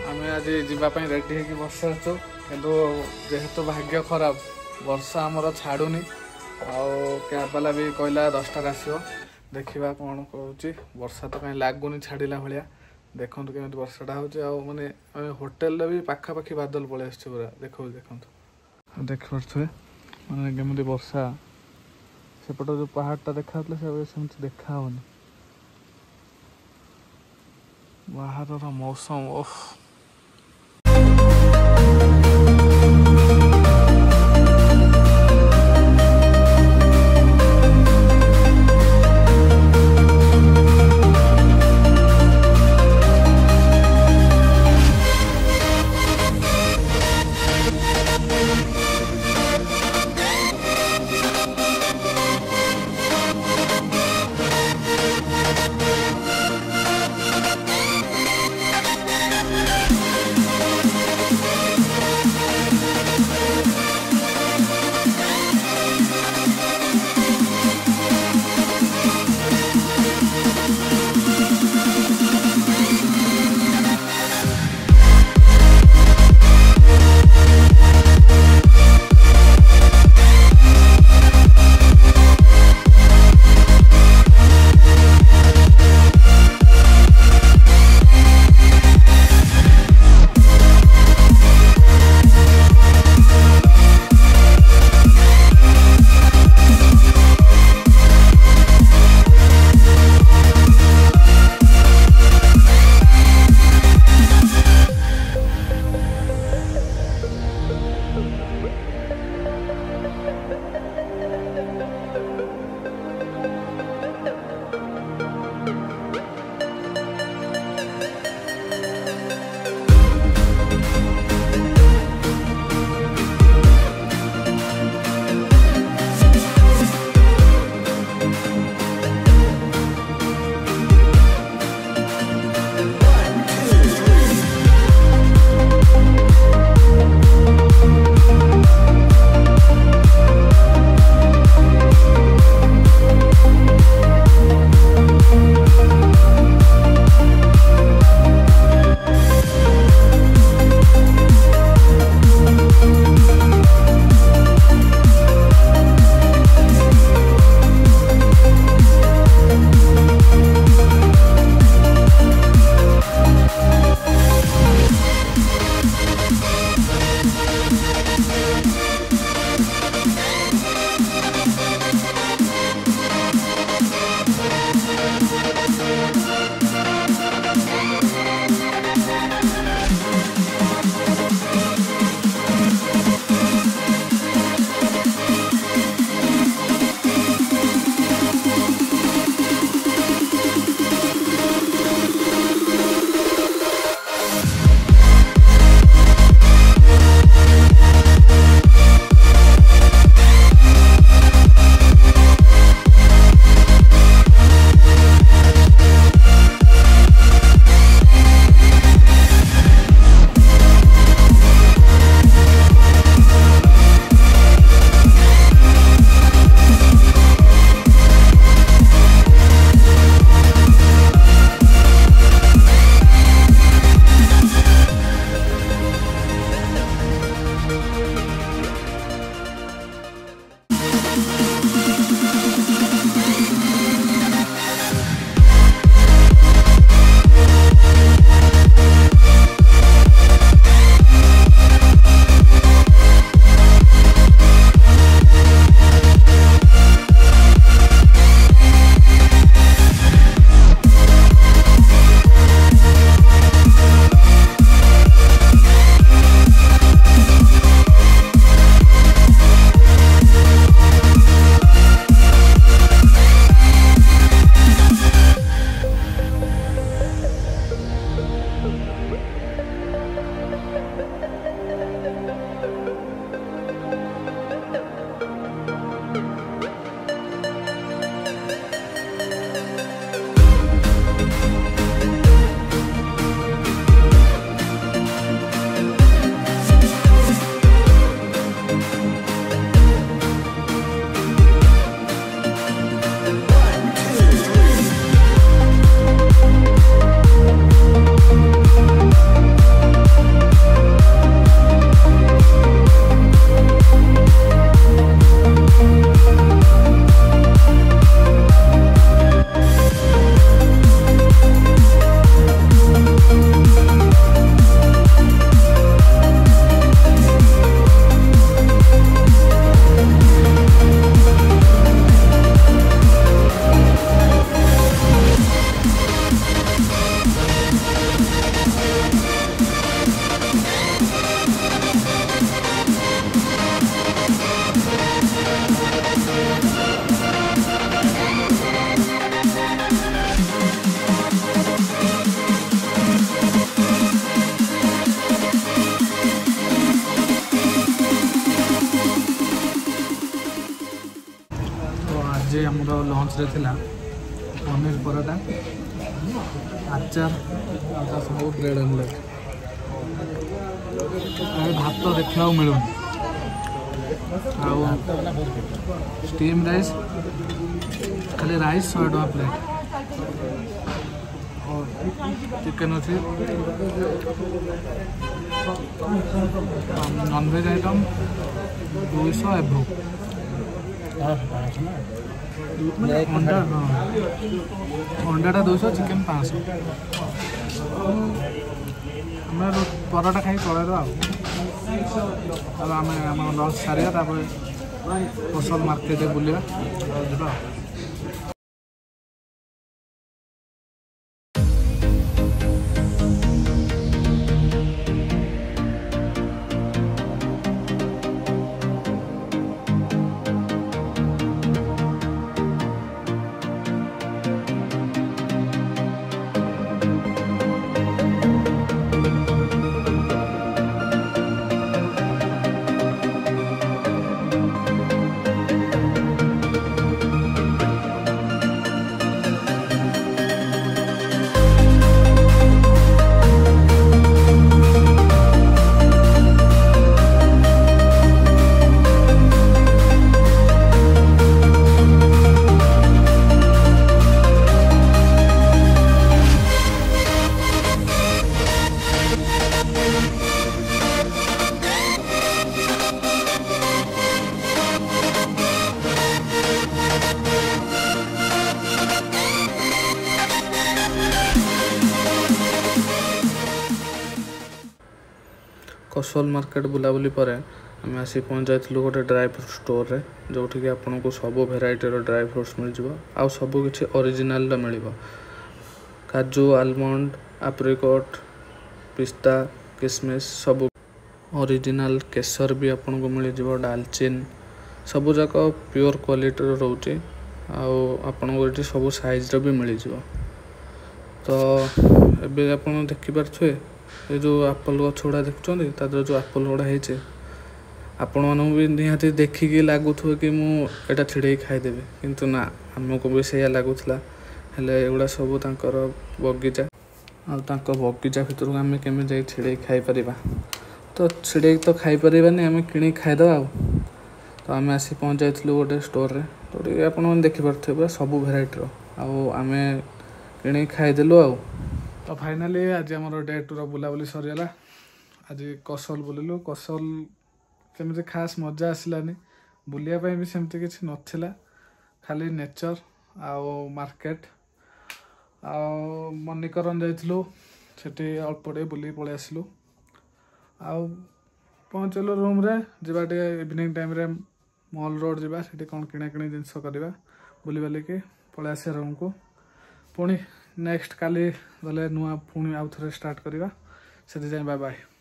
आम आज जावाई रेडी हो बस कि जेहेतु भाग्य खराब वर्षा आमर छाड़ुनी कैब वाला भी कहला 10टा आसो देखा कौन कौच वर्षा तो कहीं लगुनि छाड़ा भाया देखो केमी वर्षाटा हो माने होटेल भी पाखापाखि बादल पलि आस पूरा देखो देखो देखिपे मैंने केमी वर्षा सेपट जो पहाड़टा देखा सेमती देखा बाहर मौसम ओफ आमर लंच रे थिला पनीर पराठा आचार सब ब्रेड ऑमलेट भात देखा मिलून स्टीम राइस खाली राइस 100 टका प्लेट और चिकेन अच्छी नॉनवेज आइटम 200 एभव अंडाटा 200 चिकेन 500 आम पराठा खाई पलैदा आम लंच सारिया कसल मार्केट बुलिया जा। कसोल मार्केट बुलाबुली पर आम आसी पहुँच जाइलु गोटे ड्राई फ्रूट स्टोर रे जोठी कि आपन को सब भेराइटी ड्राई फ्रूट्स मिल जिवो आउ सब किछि ओरिजिनल मिलिबो काजू आलमंड एप्रिकॉट पिस्ता किशमिश सब ओरिजिनल केसर भी आपन को मिल जिवो दालचीन सब जाक प्योर क्वालिटी रोचे आपन को ये सब साइज भी मिल जिवो। तो एबे आपन देखि पारछे ये जो एप्पल गछ गुड़ा देखुं तार जो एप्पल गुड़ा होती आपण मानू भी निहाती देखिकी लगुव कि मुझे छिड़े खाईदेवी किंतु ना आमको भी से लगुला एगुड़ा सब तांकर बगीचा बगीचा भितर आम केमी जा छिड़े खाई पार तो छिड़े तो खाई पारानी आम कि खाईदे तो आम आसी पहुँच जाइलु गोटे स्टोर रे तो आप देखिपे सब भेराइटर आम कि खाईदेलु तो फाइनाली आज आम Day-2 बुलाबुली सरीगला। आज कसोल बुलिलु कसोल केमती खास मजा आसलानी बुलियापाई भी सेमती किसी नथिला खाली नेचर आउ मार्केट आउ मणिकरण जाइलु सेठी अल्प टे बुली पलि आसलु आउ पहुँचलु रूम रे जिबा टे इवनिंग टाइम रे मॉल रोड जिबा सेठी कोन किना किनी जिंस करबा बुली बाली के पलि आसे रूम को पुणी नेक्स्ट काली गले नुआ पुणी आउ थरे स्टार्ट करवा से बाय बाय।